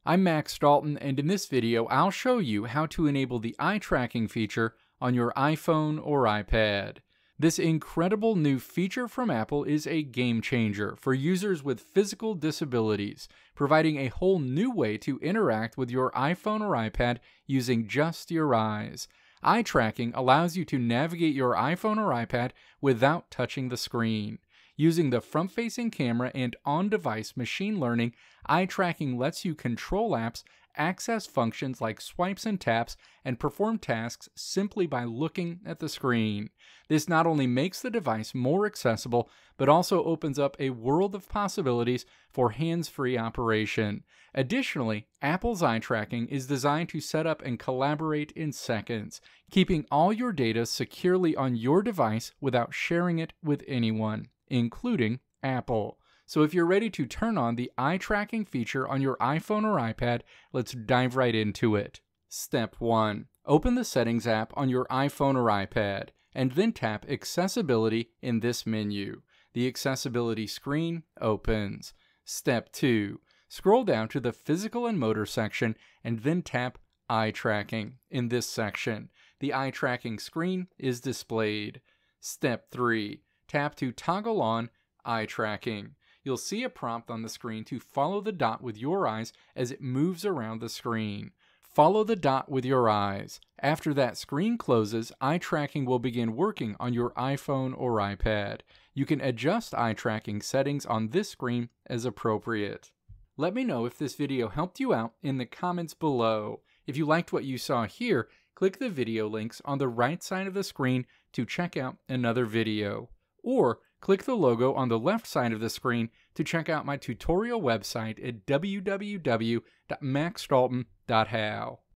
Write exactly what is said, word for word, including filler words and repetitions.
I'm Max Dalton, and in this video I'll show you how to enable the eye tracking feature on your iPhone or iPad. This incredible new feature from Apple is a game changer for users with physical disabilities, providing a whole new way to interact with your iPhone or iPad using just your eyes. Eye tracking allows you to navigate your iPhone or iPad without touching the screen. Using the front-facing camera and on-device machine learning, eye tracking lets you control apps, access functions like swipes and taps, and perform tasks simply by looking at the screen. This not only makes the device more accessible, but also opens up a world of possibilities for hands-free operation. Additionally, Apple's eye tracking is designed to set up and collaborate in seconds, keeping all your data securely on your device without sharing it with anyone, including Apple. So if you're ready to turn on the eye tracking feature on your iPhone or iPad, let's dive right into it. Step one. Open the Settings app on your iPhone or iPad, and then tap Accessibility in this menu. The Accessibility screen opens. Step two. Scroll down to the Physical and Motor section, and then tap Eye Tracking in this section. The eye tracking screen is displayed. Step three. Tap to toggle on eye tracking. You'll see a prompt on the screen to follow the dot with your eyes as it moves around the screen. Follow the dot with your eyes. After that screen closes, eye tracking will begin working on your iPhone or iPad. You can adjust eye tracking settings on this screen as appropriate. Let me know if this video helped you out in the comments below. If you liked what you saw here, click the video links on the right side of the screen to check out another video. Or click the logo on the left side of the screen to check out my tutorial website at w w w dot max dalton dot how.